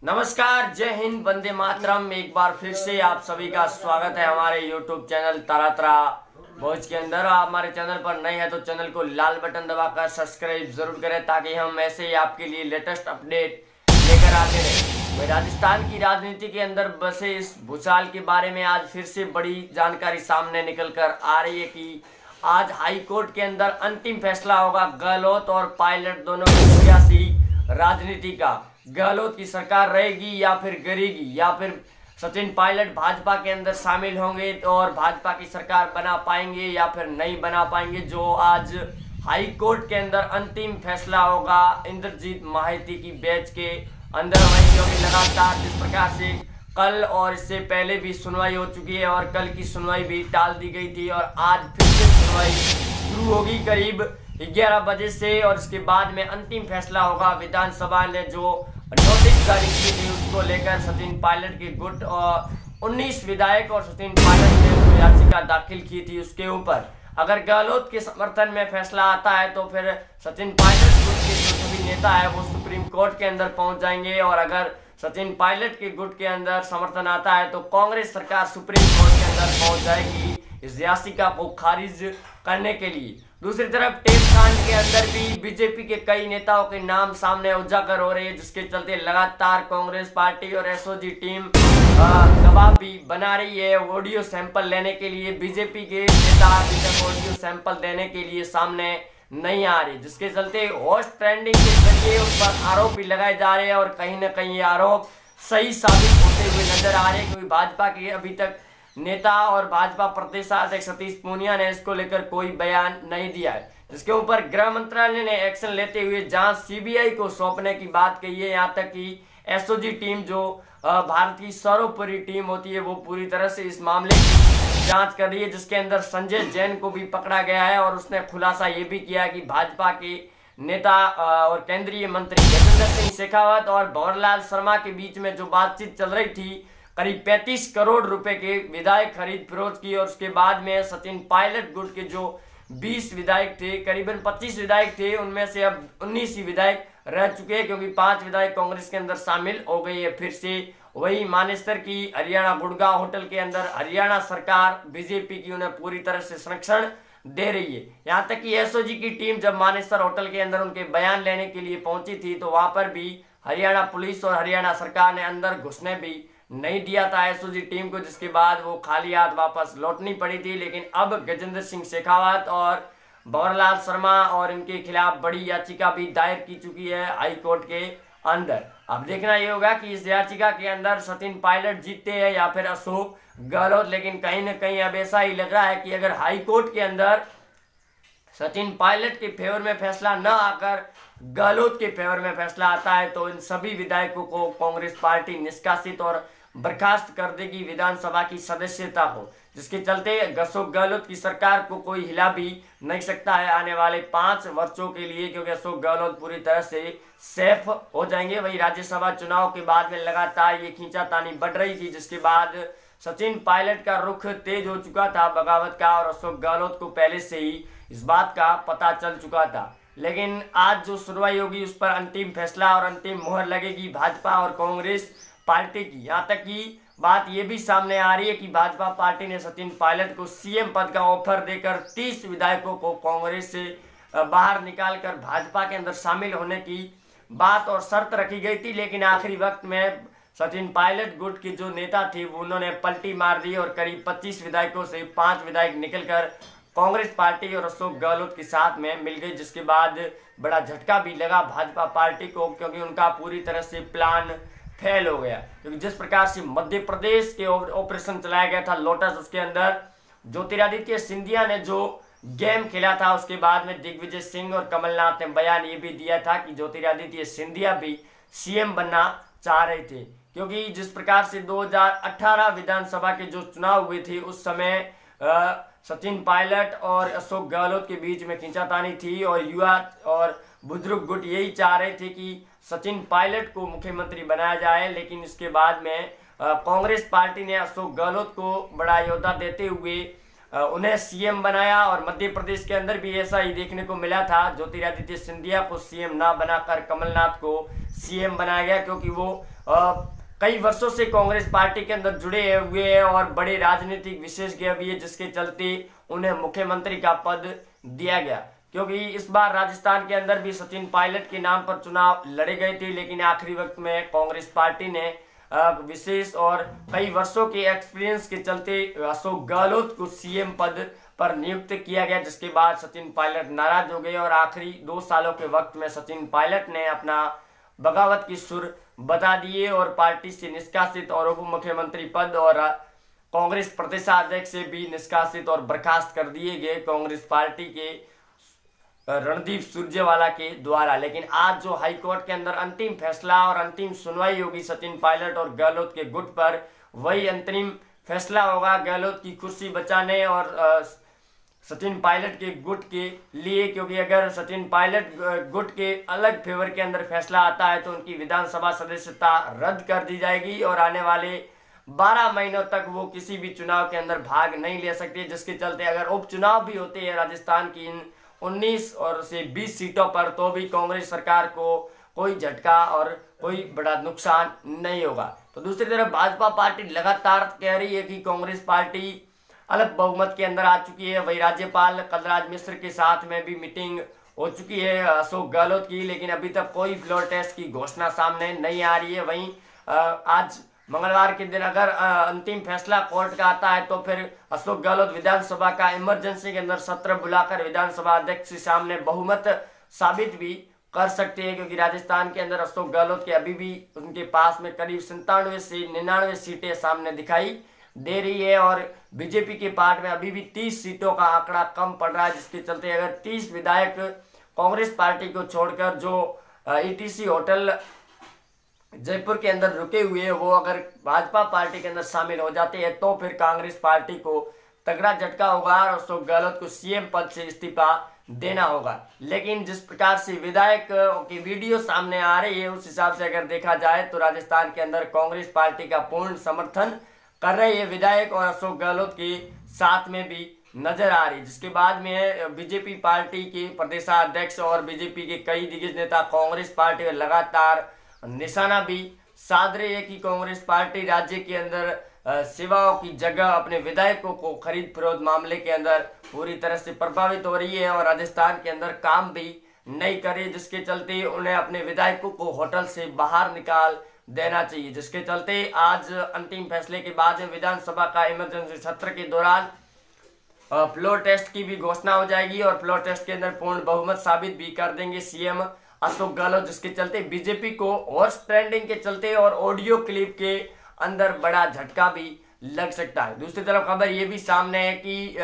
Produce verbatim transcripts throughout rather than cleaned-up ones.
नमस्कार, जय हिंद, वंदे मातरम। एक बार फिर से आप सभी का स्वागत है हमारे यूट्यूब चैनल तारा तारा भोज के अंदर। आप हमारे चैनल पर नए हैं तो चैनल को लाल बटन दबाकर सब्सक्राइब जरूर करें ताकि हम ऐसे ही आपके लिए लेटेस्ट अपडेट लेकर आते रहें। वही राजस्थान की राजनीति के अंदर बसे इस भूचाल के बारे में आज फिर से बड़ी जानकारी सामने निकल कर आ रही है कि आज हाई कोर्ट के अंदर अंतिम फैसला होगा गहलोत और पायलट दोनों की सियासी राजनीति का। गहलोत की सरकार रहेगी या फिर गिरेगी, या फिर सचिन पायलट भाजपा के अंदर शामिल होंगे और भाजपा की सरकार बना पाएंगे या फिर नहीं बना पाएंगे, जो आज हाई कोर्ट के अंदर अंतिम फैसला होगा इंद्रजीत महांती की बेंच के अंदर। वहीं क्योंकि लगातार जिस प्रकार से कल और इससे पहले भी सुनवाई हो चुकी है और कल की सुनवाई भी टाल दी गई थी और आज फिर से सुनवाई शुरू होगी करीब ग्यारह बजे से, और इसके बाद में अंतिम फैसला होगा। विधानसभा ने जो नोटिस जारी की थी उसको लेकर सचिन पायलट के गुट और उन्नीस विधायक और सचिन पायलट ने जो याचिका दाखिल की थी उसके ऊपर अगर गहलोत के समर्थन में फैसला आता है तो फिर सचिन पायलट गुट के जो सभी नेता है वो सुप्रीम कोर्ट के अंदर पहुंच जाएंगे, और अगर सचिन पायलट के गुट के अंदर समर्थन आता है तो कांग्रेस सरकार सुप्रीम कोर्ट के अंदर पहुंच जाएगी इस याचिका को खारिज करने के लिए। दूसरी तरफ टेप कांड के अंदर भी बीजेपी के कई नेताओं के नाम सामने उजागर हो रहे हैं, जिसके चलते लगातार कांग्रेस पार्टी और एसओजी टीम दबाव भी बना रही है ऑडियो सैंपल लेने के लिए। बीजेपी के नेता अभी तक ऑडियो सैंपल देने के लिए सामने नहीं आ रही, जिसके चलते होस्ट ट्रेंडिंग के जरिए उस पर आरोप भी लगाए जा रहे हैं और कहीं ना कहीं ये आरोप सही साबित होते हुए नजर आ रहे हैं, क्योंकि भाजपा के अभी तक नेता और भाजपा प्रदेशाध्यक्ष सतीश पूनिया ने इसको लेकर कोई बयान नहीं दिया है, जिसके ऊपर गृह मंत्रालय ने एक्शन लेते हुए जांच सीबीआई को सौंपने की बात कही है। यहाँ तक कि एसओजी टीम जो भारत की सर्वोपरि टीम होती है वो पूरी तरह से इस मामले की जांच कर रही है, जिसके अंदर संजय जैन को भी पकड़ा गया है और उसने खुलासा ये भी किया कि भाजपा के नेता और केंद्रीय मंत्री गजेंद्र सिंह शेखावत और भंवरलाल शर्मा के बीच में जो बातचीत चल रही थी, करीब पैंतीस करोड़ रुपए के विधायक खरीद फरोख्त की, और उसके बाद में सचिन पायलट गुट के जो बीस विधायक थे, करीबन पच्चीस विधायक थे, उनमें से अब उन्नीस ही विधायक रह चुके हैं क्योंकि पांच विधायक कांग्रेस के अंदर शामिल हो गई है। फिर से वही मानेसर की हरियाणा गुड़गांव होटल के अंदर हरियाणा सरकार बीजेपी की उन्हें पूरी तरह से संरक्षण दे रही है। यहाँ तक कि एसओजी की टीम जब मानेसर होटल के अंदर उनके बयान लेने के लिए पहुंची थी तो वहां पर भी हरियाणा पुलिस और हरियाणा सरकार ने अंदर घुसने भी नहीं दिया था एसओजी टीम को, जिसके बाद वो खाली हाथ वापस लौटनी पड़ी थी। लेकिन अब गजेंद्र सिंह शेखावत और भंवरलाल शर्मा और इनके खिलाफ बड़ी याचिका भी दायर की चुकी है हाई कोर्ट के अंदर। अब देखना ये होगा कि इस याचिका के अंदर सचिन पायलट जीतते हैं या फिर अशोक गहलोत, लेकिन कहीं ना कहीं अब ऐसा ही लग रहा है कि अगर हाई कोर्ट के अंदर सचिन पायलट के फेवर में फैसला न आकर गहलोत के फेवर में फैसला आता है तो इन सभी विधायकों को कांग्रेस पार्टी निष्कासित और बर्खास्त कर देगी विधानसभा की सदस्यता को, जिसके चलते अशोक गहलोत की सरकार को कोई हिला भी नहीं सकता है आने वाले पांच वर्षों के लिए, क्योंकि अशोक गहलोत पूरी तरह से सेफ हो जाएंगे। वही राज्यसभा चुनाव के बाद में लगातार ये खींचातानी बढ़ रही थी, जिसके बाद सचिन पायलट का रुख तेज हो चुका था बगावत का, और अशोक गहलोत को पहले से ही इस बात का पता चल चुका था। लेकिन आज जो सुनवाई होगी उस पर अंतिम फैसला और अंतिम मोहर लगेगी भाजपा और कांग्रेस पार्टी की। यहाँ तक कि बात यह भी सामने आ रही है कि भाजपा पार्टी ने सचिन पायलट को सीएम पद का ऑफर देकर तीस विधायकों को कांग्रेस से बाहर निकालकर भाजपा के अंदर शामिल होने की बात और शर्त रखी गई थी, लेकिन आखिरी वक्त में सचिन पायलट गुट के जो नेता थे वो उन्होंने पलटी मार दी और करीब पच्चीस विधायकों से पांच विधायक निकलकर कांग्रेस पार्टी और अशोक गहलोत के साथ में मिल गई, जिसके बाद बड़ा झटका भी लगा भाजपा पार्टी को, क्योंकि उनका पूरी तरह से प्लान फेल हो गया। क्योंकि जिस प्रकार से मध्य प्रदेश के ऑपरेशन चलाया गया था लोटस, उसके अंदर ज्योतिरादित्य सिंधिया ने जो गेम खेला था उसके बाद में दिग्विजय सिंह और कमलनाथ ने बयान ये भी दिया था कि ज्योतिरादित्य सिंधिया भी सीएम बनना चाह रहे थे, क्योंकि जिस प्रकार से दो हज़ार अठारह विधानसभा के जो चुनाव हुए थे उस समय आ, सचिन पायलट और अशोक गहलोत के बीच में खींचातानी थी और युवा और बुजुर्ग गुट यही चाह रहे थे कि सचिन पायलट को मुख्यमंत्री बनाया जाए, लेकिन इसके बाद में कांग्रेस पार्टी ने अशोक गहलोत को बड़ा योद्धा देते हुए उन्हें सीएम बनाया। और मध्य प्रदेश के अंदर भी ऐसा ही देखने को मिला था, ज्योतिरादित्य सिंधिया को सीएम ना बनाकर कमलनाथ को सीएम बनाया गया, क्योंकि वो आ, कई वर्षों से कांग्रेस पार्टी के अंदर जुड़े हुए हैं और बड़े राजनीतिक विशेषज्ञ भी है, जिसके चलते उन्हें मुख्यमंत्री का पद दिया गया। क्योंकि इस बार राजस्थान के अंदर भी सचिन पायलट के नाम पर चुनाव लड़े गए थे, लेकिन आखिरी वक्त में कांग्रेस पार्टी ने विशेष और कई वर्षों के एक्सपीरियंस के चलते अशोक गहलोत को सीएम पद पर नियुक्त किया गया, जिसके बाद सचिन पायलट नाराज हो गए और आखिरी दो सालों के वक्त में सचिन पायलट ने अपना बगावत की सुर बता दिए और पार्टी से निष्कासित और उप मुख्यमंत्री पद और कांग्रेस प्रदेशाध्यक्ष से भी निष्कासित और बर्खास्त कर दिए गए कांग्रेस पार्टी के रणदीप सुरजेवाला के द्वारा। लेकिन आज जो हाई कोर्ट के अंदर अंतिम फैसला और अंतिम सुनवाई होगी सचिन पायलट और गहलोत के गुट पर, वही अंतरिम फैसला होगा गहलोत की कुर्सी बचाने और सचिन पायलट के गुट के लिए। क्योंकि अगर सचिन पायलट गुट के अलग फेवर के अंदर फैसला आता है तो उनकी विधानसभा सदस्यता रद्द कर दी जाएगी और आने वाले बारह महीनों तक वो किसी भी चुनाव के अंदर भाग नहीं ले सकते, जिसके चलते अगर उपचुनाव भी होते हैं राजस्थान की इन उन्नीस और से बीस सीटों पर, तो भी कांग्रेस सरकार को कोई झटका और कोई बड़ा नुकसान नहीं होगा। तो दूसरी तरफ भाजपा पार्टी लगातार कह रही है कि कांग्रेस पार्टी अलग बहुमत के अंदर आ चुकी है। वही राज्यपाल कलराज मिश्र के साथ में भी मीटिंग हो चुकी है अशोक गहलोत की, लेकिन अभी तक कोई फ्लोर टेस्ट की घोषणा सामने नहीं आ रही है। वहीं आज मंगलवार के दिन अगर अंतिम फैसला कोर्ट का आता है तो फिर अशोक गहलोत विधानसभा का इमरजेंसी के अंदर सत्र बुलाकर विधानसभा अध्यक्ष के सामने बहुमत साबित भी कर सकते हैं, क्योंकि राजस्थान के अंदर अशोक गहलोत के अभी भी उनके पास में करीब संतानवे से निन्यानवे सीटें सामने दिखाई दे रही है और बीजेपी के पार्ट में अभी भी तीस सीटों का आंकड़ा कम पड़ रहा है, जिसके चलते अगर तीस विधायक कांग्रेस पार्टी को छोड़कर जो ईटीसी होटल जयपुर के अंदर रुके हुए हैं वो अगर भाजपा पार्टी के अंदर शामिल हो जाते हैं तो फिर कांग्रेस पार्टी को तगड़ा झटका होगा और अशोक गहलोत को सीएम पद से इस्तीफा देना होगा। लेकिन जिस प्रकार से विधायक की वीडियो सामने आ रही है उस हिसाब से अगर देखा जाए तो राजस्थान के अंदर कांग्रेस पार्टी का पूर्ण समर्थन कर रहे हैं विधायक और अशोक गहलोत के साथ में भी नजर आ रही, जिसके बाद में बीजेपी पार्टी के प्रदेशाध्यक्ष और बीजेपी के कई दिग्गज नेता कांग्रेस पार्टी में लगातार निशाना भी साध रहे हैं कि कांग्रेस पार्टी राज्य के अंदर सेवाओं की जगह अपने विधायकों को खरीद फरोख्त मामले के अंदर पूरी तरह से प्रभावित हो रही है और राजस्थान के अंदर काम भी नहीं करे, जिसके चलते उन्हें अपने विधायकों को होटल से बाहर निकाल देना चाहिए। जिसके चलते आज अंतिम फैसले के बाद विधानसभा का इमरजेंसी सत्र के दौरान फ्लोर टेस्ट की भी घोषणा हो जाएगी और फ्लोर टेस्ट के अंदर पूर्ण बहुमत साबित भी कर देंगे सीएम अशोक गहलोत, जिसके चलते बीजेपी को हॉर्स ट्रेंडिंग के चलते और ऑडियो क्लिप के अंदर बड़ा झटका भी लग सकता है। दूसरी तरफ खबर ये भी सामने है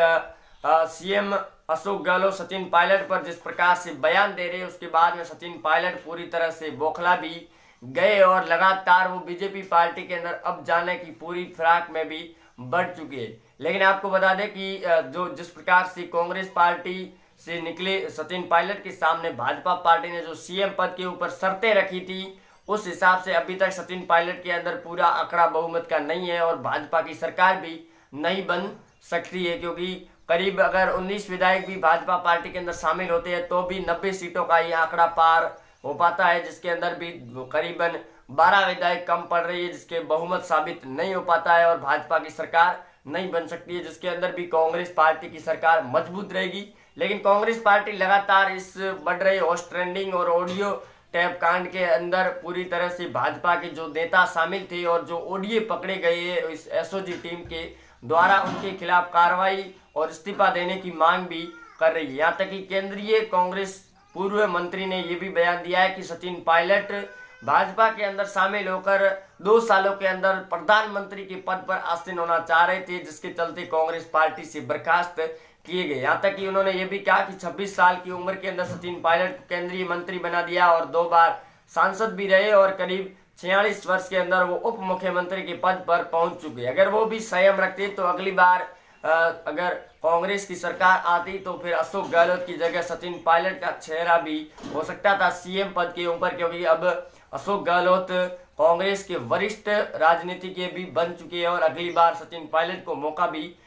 कि सीएम अशोक गहलोत सचिन पायलट पर जिस प्रकार से बयान दे रहे हैं उसके बाद में सचिन पायलट पूरी तरह से बौखला भी गए और लगातार वो बीजेपी पार्टी के अंदर अब जाने की पूरी फिराक में भी बढ़ चुके हैं। लेकिन आपको बता दें कि जो जिस प्रकार से कांग्रेस पार्टी से निकले सचिन पायलट के सामने भाजपा पार्टी ने जो सीएम पद के ऊपर शर्तें रखी थी उस हिसाब से अभी तक सचिन पायलट के अंदर पूरा आंकड़ा बहुमत का नहीं है और भाजपा की सरकार भी नहीं बन सकती है, क्योंकि करीब अगर उन्नीस विधायक भी भाजपा पार्टी के अंदर शामिल होते हैं तो भी नब्बे सीटों का ये आंकड़ा पार हो पाता है, जिसके अंदर भी करीबन बारह विधायक कम पड़ रही है, जिसके बहुमत साबित नहीं हो पाता है और भाजपा की सरकार नहीं बन सकती है, जिसके अंदर भी कांग्रेस पार्टी की सरकार मजबूत रहेगी। लेकिन कांग्रेस पार्टी लगातार इस बढ़ रही हॉर्स ट्रेंडिंग और ऑडियो टैप कांड के अंदर पूरी तरह से भाजपा के जो नेता शामिल थे और जो ऑडियो पकड़े गए हैं इस एसओजी टीम के द्वारा उनके खिलाफ कार्रवाई और इस्तीफा देने की मांग भी कर रही है। यहाँ तक कि केंद्रीय कांग्रेस पूर्व मंत्री ने यह भी बयान दिया है कि सचिन पायलट भाजपा के अंदर शामिल होकर दो सालों के अंदर प्रधानमंत्री के पद पर आसीन होना चाह रहे थे, जिसके चलते कांग्रेस पार्टी से बर्खास्त किए गए। यहाँ तक कि उन्होंने ये भी कहा कि छब्बीस साल की उम्र के अंदर सचिन पायलट को केंद्रीय मंत्री बना दिया और दो बार सांसद भी रहे और करीब छियालीस वर्ष के अंदर वो उप मुख्यमंत्री के पद पर पहुंच चुके। अगर वो भी संयम रखते तो अगली बार आ, अगर कांग्रेस की सरकार आती तो फिर अशोक गहलोत की जगह सचिन पायलट का चेहरा भी हो सकता था सीएम पद के ऊपर, क्योंकि अब अशोक गहलोत कांग्रेस के वरिष्ठ राजनीतिज्ञ भी बन चुके हैं और अगली बार सचिन पायलट को मौका भी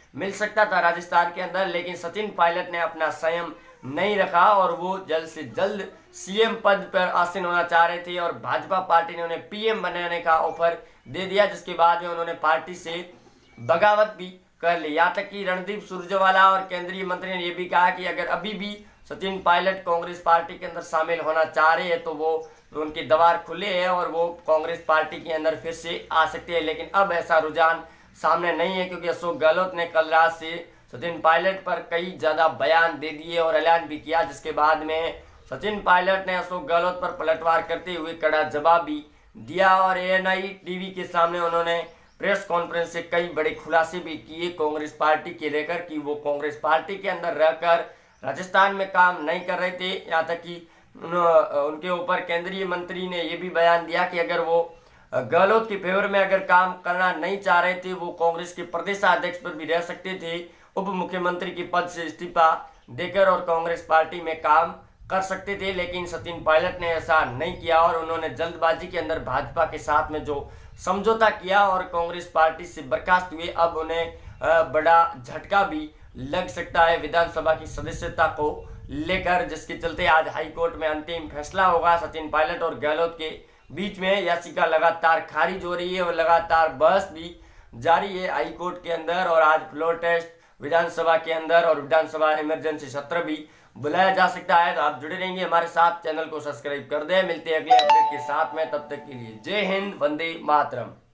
मिल सकता था राजस्थान के अंदर, लेकिन सचिन पायलट ने अपना संयम नहीं रखा और वो जल्द से जल्द सीएम पद पर आसीन होना चाह रहे थे और भाजपा पार्टी ने उन्हें पीएम बनाने का ऑफर दे दिया, जिसके बाद में उन्होंने पार्टी से बगावत भी कर ली। यहाँ तक कि रणदीप सुरजेवाला और केंद्रीय मंत्री ने यह भी कहा कि अगर अभी भी सचिन पायलट कांग्रेस पार्टी के अंदर शामिल होना चाह रहे हैं तो वो तो उनके द्वार खुले हैं और वो कांग्रेस पार्टी के अंदर फिर से आ सकते हैं। लेकिन अब ऐसा रुझान सामने नहीं है, क्योंकि अशोक गहलोत ने कल रात से सचिन पायलट पर कई ज्यादा बयान दे दिए और ऐलान भी किया, जिसके बाद में सचिन पायलट ने अशोक गहलोत पर पलटवार करते हुए कड़ा जवाब भी दिया और एएनआई टीवी के सामने उन्होंने प्रेस कॉन्फ्रेंस से कई बड़े खुलासे भी किए कांग्रेस पार्टी के लेकर कि वो कांग्रेस पार्टी के अंदर रहकर राजस्थान में काम नहीं कर रहे थे। यहाँ तक कि उनके ऊपर केंद्रीय मंत्री ने यह भी बयान दिया कि अगर वो गहलोत के फेवर में अगर काम करना नहीं चाह रहे थे वो कांग्रेस के प्रदेशाध्यक्ष पर भी रह सकते थे, उप मुख्यमंत्री के पद से इस्तीफा देकर और कांग्रेस पार्टी में काम कर सकते थे। लेकिन सचिन पायलट ने ऐसा नहीं किया और उन्होंने जल्दबाजी के अंदर भाजपा के साथ में जो समझौता किया और कांग्रेस पार्टी से बर्खास्त हुए। अब उन्हें बड़ा झटका भी लग सकता है विधानसभा की सदस्यता को लेकर, जिसके चलते आज हाईकोर्ट में अंतिम फैसला होगा। सचिन पायलट और गहलोत के बीच में याचिका लगातार खारिज हो रही है और लगातार बहस भी जारी है हाईकोर्ट के अंदर और आज फ्लोर टेस्ट विधानसभा के अंदर और विधानसभा इमरजेंसी सत्र भी बुलाया जा सकता है। तो आप जुड़े रहेंगे हमारे साथ, चैनल को सब्सक्राइब कर दें। मिलते हैं अगले अपडेट के साथ में, तब तक के लिए जय हिंद, वंदे मातरम।